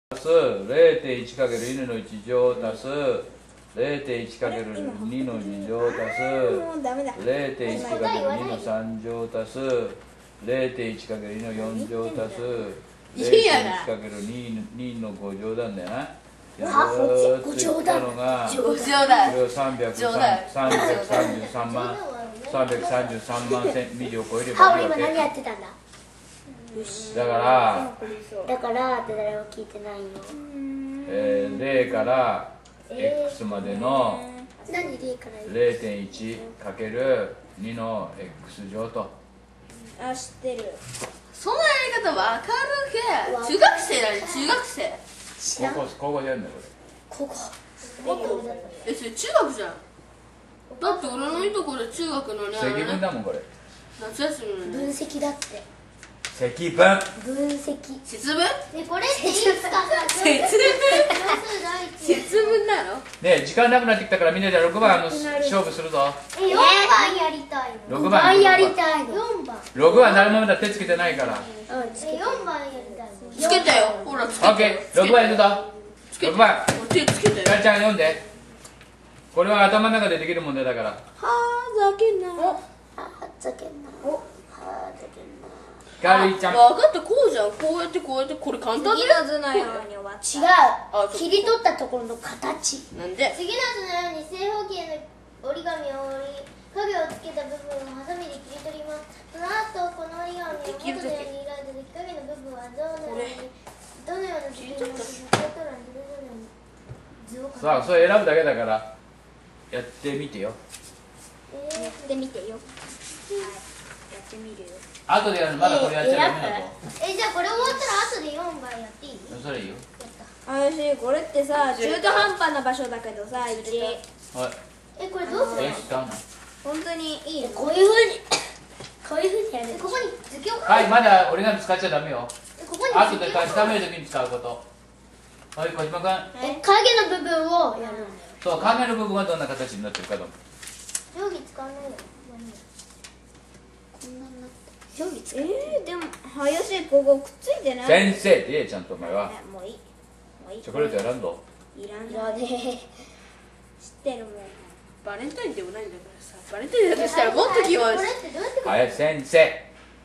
足す 0.1×2 の1乗足す 0.1×2 の2乗足す 0.1×2 の3乗足す 0.1×2 の4乗足す 0.1×2 の5乗なんだよな。ずーっと言ったのが、これを333万ミリを超えればいいわけ。 今何やってたんだ。 だからって誰も聞いてないよ。 0から x までの何0から 0.1×2 の x 乗と。 あ、知ってる。 そのやり方わかるけ。中学生だね、中学生。 高校でやるんだよこれ。 ここそれ中学じゃん。だって俺のいとこで中学のね、 積分だもんこれ。 夏休みのね。 分析だって。 積分。 分析。 節分？ これっていつかさ、 節分なの？ ねえ時間なくなってきたからみんなで6番勝負するぞ。 4番やりたいの。 6番やりたいの。4番。 6番誰もまだ手つけてないから。 4番やりたいの。 つけたよ。ほらつけた。 オッケー、6番やるぞ。6番。 手つけたよ。 やりちゃん読んで。これは頭の中でできる問題だから。 はざけんな。 ざけんな。 ひかりちゃん。 分かった、こうじゃん。こうやってこれ簡単だよ。 次の図のように終わった。 違う。切り取ったところの形。 なんで？ 次の図のように正方形の折り紙を折り影をつけた部分をハサミで切り取ります。その後この折り紙を元のように開いて影の部分はどのような図形になって図形と欄それぞれに図をさあ、それ選ぶだけだからやってみてよ。 やってみてよ。はい。やってみるよ。 後でやるのまだこれやっちゃダメだぞ。 じゃあこれ終わったら後で4番やっていい？ それいいよ。 私これってさ、中途半端な場所だけどさ、 はい。 これどうする？ 使うの。 本当にいいの？ こういうふうにやる。 ここに図形をはい、まだ折り紙使っちゃダメよ。 ここに後で確かめるときに使うこと。はい、小島君。 影の部分をやるんだよ。 そう、影の部分はどんな形になってるかと。 定規使わないよ。 こんなになって定規使う。 でも林ここくっついてない？ 先生って言えちゃんとお前は。 もういい。もういい。 チョコレートやらんぞ。 いらんいらね知ってるもん。 バレンタインでもないんだからさ。バレンタインだとしたらもっと気まずい。 これってどうやってはい、先生。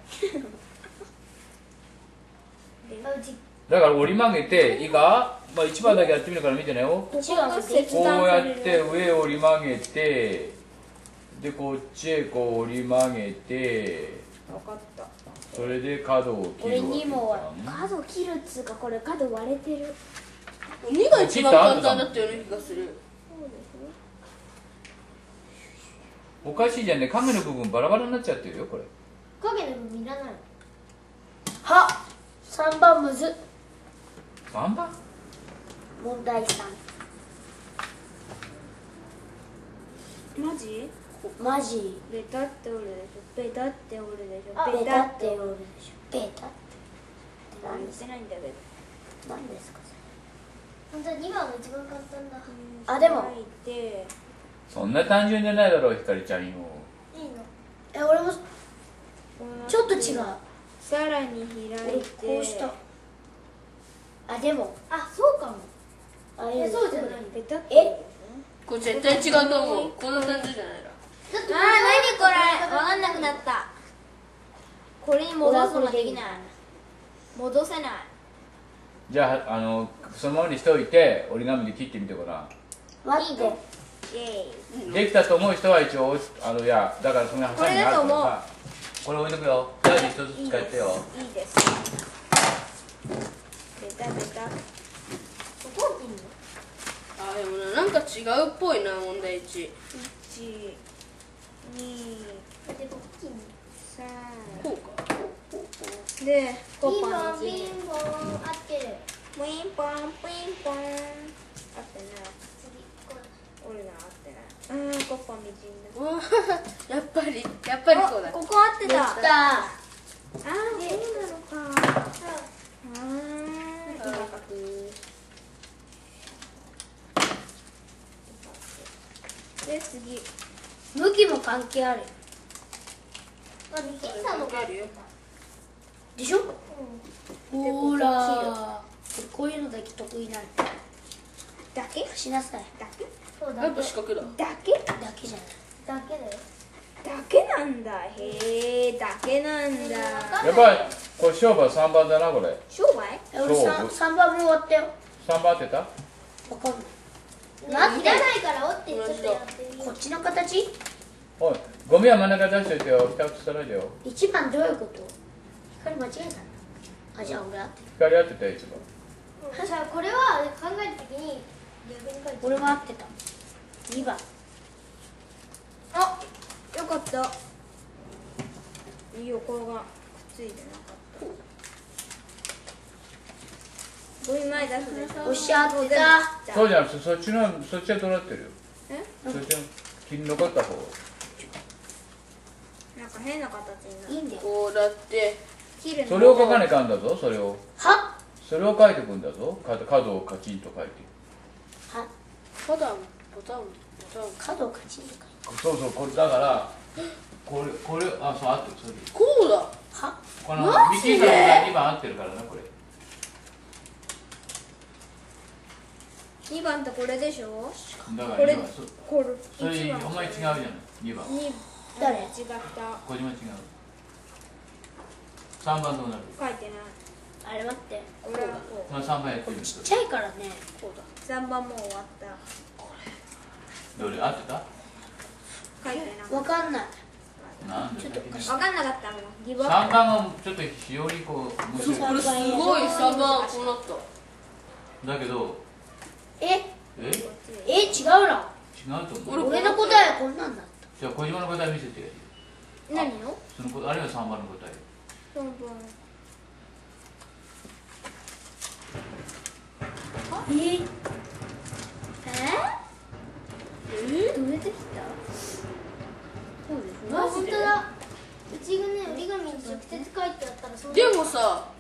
だから折り曲げていいか、まあ、1番だけやってみるから見てねよ。 ここが切こう断される。 やって上折り曲げてでこっちへこう折り曲げて分かった。 それで角を切るわけ俺にもじゃん。 角切るっつうかこれ角割れてる。 2が一番簡単だったような気がする。 おかしいじゃんね、影の部分バラバラになっちゃってるよこれ。 影の部分いらないの？ は3番むず。 3番問題3。 マジ？ マジベタって折るでしょ。ベタって折るでしょ。 ベタって折るでしょ。ベタって言ってないんだけど。 何ですか本当は2番が一番簡単だ。 あでも開いてそんな単純じゃないだろうひかりちゃんよ。 いいの？ 俺もちょっと違う。 さらに開いてこうした。あでもあ、そうかも。そうじゃない。 ベタってこれ絶対違うと思う。こんな感じじゃないら。 何これ分かんなくなった。これに戻すのができない。戻せない。 じゃあそのままにしておいて折り紙で切ってみてごらん。 待ってイエーイ。 できたと思う人は一応いやだからそのハサミがあるからさ、これ置いとくよ。大事一つ使ってよ。 いいです。ベタベタ。 ここにいいの？ あ、でもな、なんか違うっぽいな、問題1。 1、2、 だってこっちに。 3 こうか。 で、コッピンポパの字。 ンピンポン合ってる。 ポインポンポインポン。合ってない。 次、これ。 俺ら合ってない。コッパみじんだ。 うわやっぱりそうだ。 ここ合ってた。 できた。 そうなのか。細かく。で、次。 向きも関係あるあ、ミキさんのがあるよ。 でしょ。 ほら。ここういうのだけ得意なんだけしなさい。 だけそうだやっぱ四角だ。 だけだけじゃない。 だけだよ。 だけなんだ。へえ、だけなんだ。 やっぱりこれ勝負は3番だな、これ。 商売俺そう 3番も終わったよ。 3番当てた？ わかんない。 いらないから折ってちょっとやってみよこっちの形おい、ゴミは真ん中出しといてよ。下写さないでよ。 1番どういうこと？光間違えたんだ。あ、じゃあ俺合ってる。 光当てたよ、一番。 う。じゃあこれは考えるときに逆に書いて。 俺も合ってた。2番。 あ、よかった。いいよ、これがくっついてなかった。ゴミ前出すでしょ。 おっしゃってた。 そうじゃなくて、そっちはどうなってるよ。 え、 そっちの切り残った方。 なんか変な形になる。 いいんだよ。 こうだって切るの。 それを書かないかんだぞ、それを。 はそれを書いてくんだぞ。角をカチンと書いて。 はボタンボタンボタン。 角をカチンとかそうそう、これだから、これ、あ、そう、合ってる、それ。 こうだ。 はこのミキさんが2番合ってるからな、これ。 2番ってこれでしょ。 だからこれ 2番、 これそれ、 1番。 お前違うじゃない、2番。 誰違った。 小島違う。3番どうなる？ 書いてない。 あれ待って。 これはこまあ、3番やってみるちっちゃいからね。 こうだ。 う。3番もう終わった。 どれ合ってた？ 書いてなかっわかんない。 なんでだっけね。 た。わかんなかったもん。ギブアッ 3番がちょっと非常にこう、面白い。 これすごい3番こうなった。 だけど、 ええ？ 違うな。 違うと思う。 俺の答えはこんなんだっじゃあ小島の答え見せて。 プ。何を？ その答え、あるいは3番の答え。 3番。 どうやってきた？ あ、本当だ。うちがね、折り紙に直接書いてあったらそう。 でもさ、